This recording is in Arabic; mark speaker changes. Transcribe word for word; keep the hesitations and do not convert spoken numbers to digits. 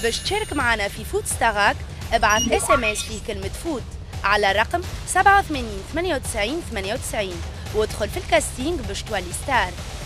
Speaker 1: باش تشارك معنا في فوت ستاراك ابعث اس ام اس فيه كلمة فوت على رقم سبعة ثمانين ثمانية وتسعين ثمانية وتسعين وادخل في الكاستينج باش تولي ستار.